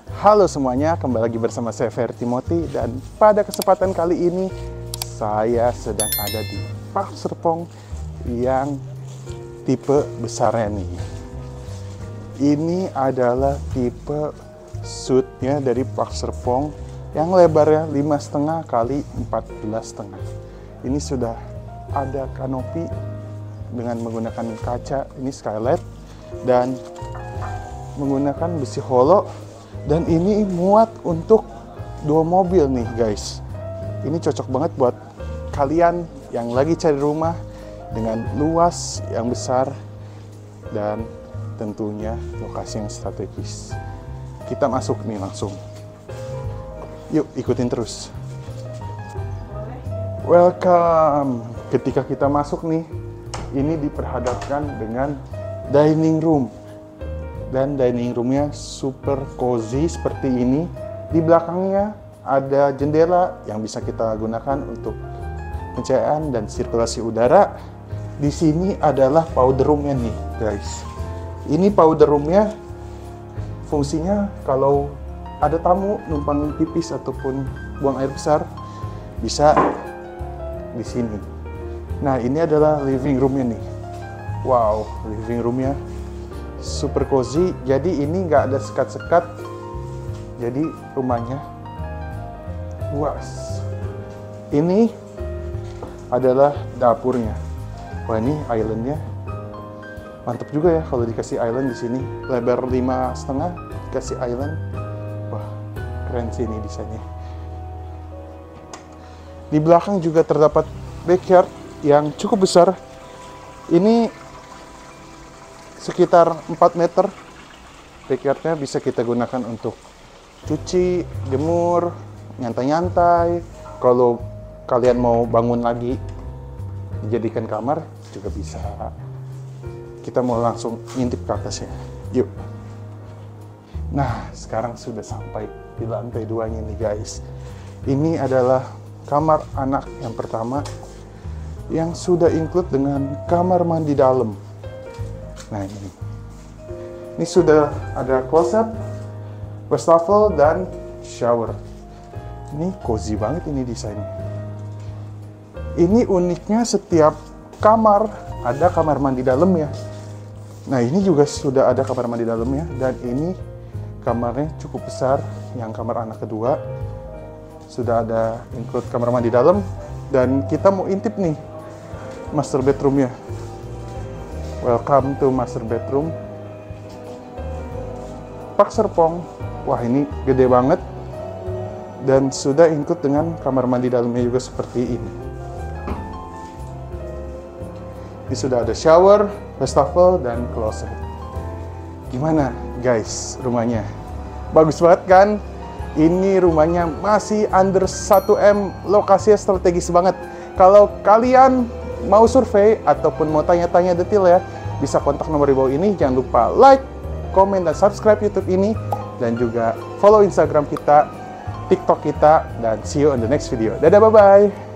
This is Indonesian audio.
Halo semuanya, kembali lagi bersama saya Ferry Timothy, dan pada kesempatan kali ini saya sedang ada di Park Serpong yang tipe besarnya nih. Ini adalah tipe SUV-nya dari Park Serpong yang lebarnya 5,5 kali 14,5. Ini sudah ada kanopi dengan menggunakan kaca, ini skylight, dan menggunakan besi holo. Dan ini muat untuk 2 mobil nih guys. Ini cocok banget buat kalian yang lagi cari rumah dengan luas yang besar dan tentunya lokasi yang strategis. Kita masuk nih langsung. Yuk ikutin terus. Welcome. Ketika kita masuk nih, ini diperhadapkan dengan dining room. Dan dining roomnya super cozy seperti ini. Di belakangnya ada jendela yang bisa kita gunakan untuk pencahayaan dan sirkulasi udara. Di sini adalah powder roomnya nih guys. Ini powder roomnya fungsinya kalau ada tamu numpang pipis ataupun buang air besar bisa di sini. Nah ini adalah living roomnya nih. Wow, living roomnya super cozy, jadi ini nggak ada sekat-sekat, jadi rumahnya luas. Ini adalah dapurnya. Wah ini islandnya mantap juga ya kalau dikasih island di sini. Lebar 5,5 dikasih island. Wah keren sih ini desainnya. Di belakang juga terdapat backyard yang cukup besar. Ini sekitar 4 meter. Backyardnya bisa kita gunakan untuk cuci, jemur, nyantai-nyantai. Kalau kalian mau bangun lagi dijadikan kamar juga bisa. Kita mau langsung ngintip ke atasnya. Yuk. Nah sekarang sudah sampai di lantai 2-nya nih guys. Ini adalah kamar anak yang pertama yang sudah include dengan kamar mandi dalam. Nah ini sudah ada closet, wastafel, dan shower. Ini cozy banget ini desainnya. Ini uniknya setiap kamar ada kamar mandi dalamnya. Nah ini juga sudah ada kamar mandi dalamnya, dan ini kamarnya cukup besar. Yang kamar anak kedua sudah ada include kamar mandi dalam, dan kita mau intip nih master bedroomnya. Welcome to master bedroom Park Serpong. Wah ini gede banget dan sudah include dengan kamar mandi dalamnya juga seperti ini. Ini sudah ada shower, wastafel, dan closet. Gimana guys rumahnya? Bagus banget kan? Ini rumahnya masih under 1M, lokasinya strategis banget. Kalau kalian mau survei ataupun mau tanya-tanya detail ya, bisa kontak nomor di bawah ini. Jangan lupa like, komen, dan subscribe YouTube ini, dan juga follow Instagram kita, TikTok kita, dan see you on the next video. Dadah, bye-bye.